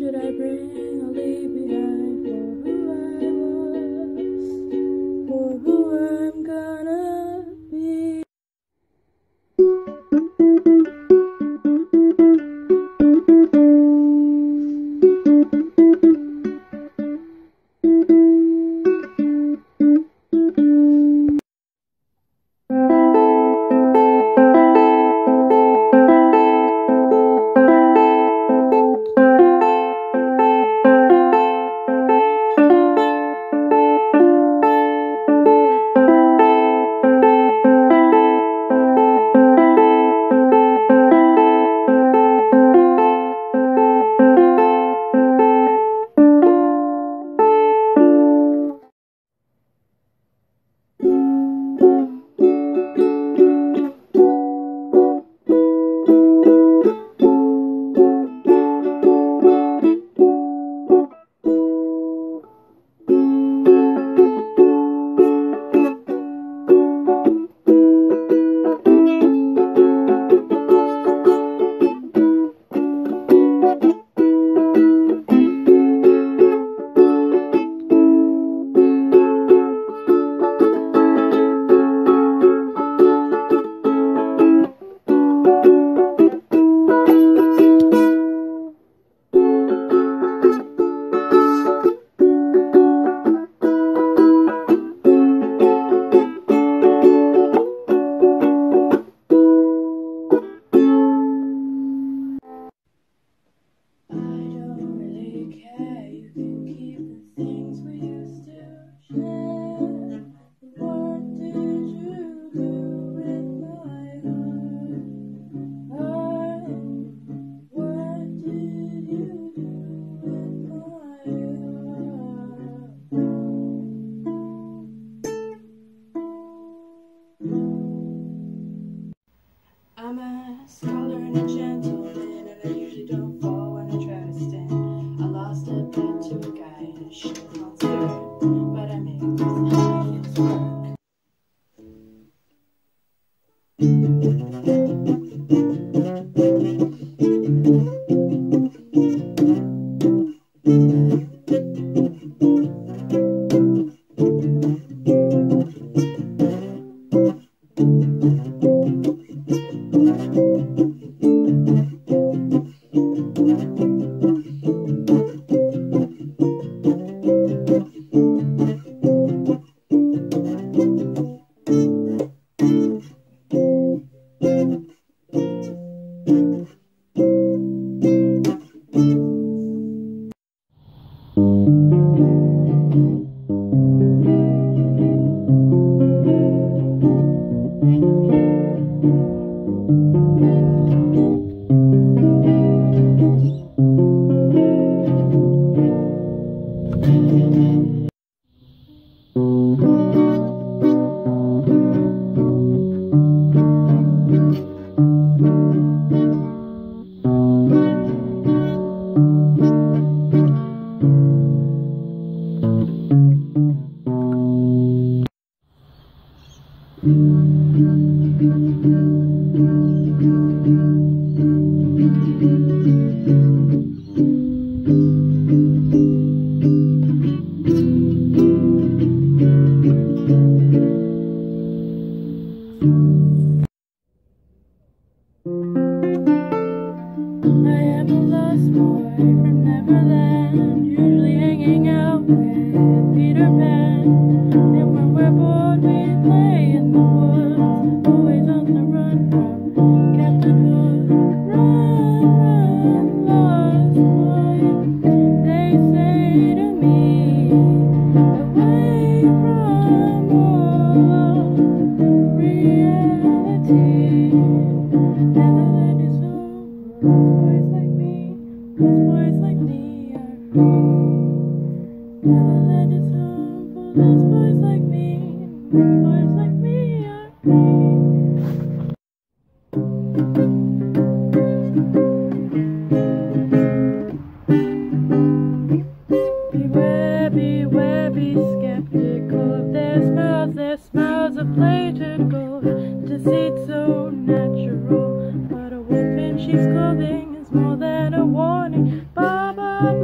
should I bring or leave behind for who I'm gonna be? I'm a scholar and a gentleman, and I usually don't fall when I try to stand. I lost a bet to a guy in a shit concert, but I make this obvious work. She's clothing is more than a warning. Bye bye.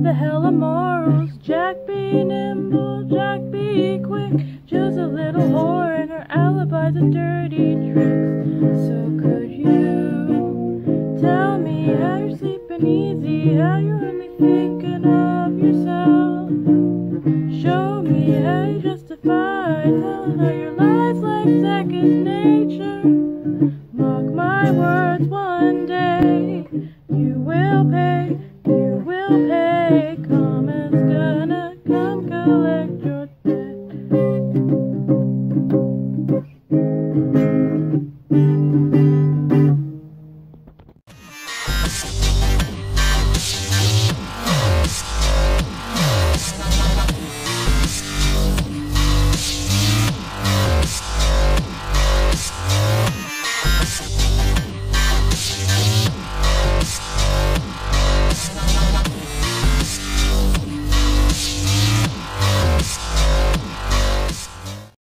the hell are morals? Jack be nimble, Jack be quick. Joe's a little whore and her alibi's a dirty trick. So could you tell me how you're sleeping easy, how you're only thinking of yourself? Show me how you justify telling all your lies like second nature. Mark my words, one day you will pay, you will pay. Karma's gonna come collect your debt.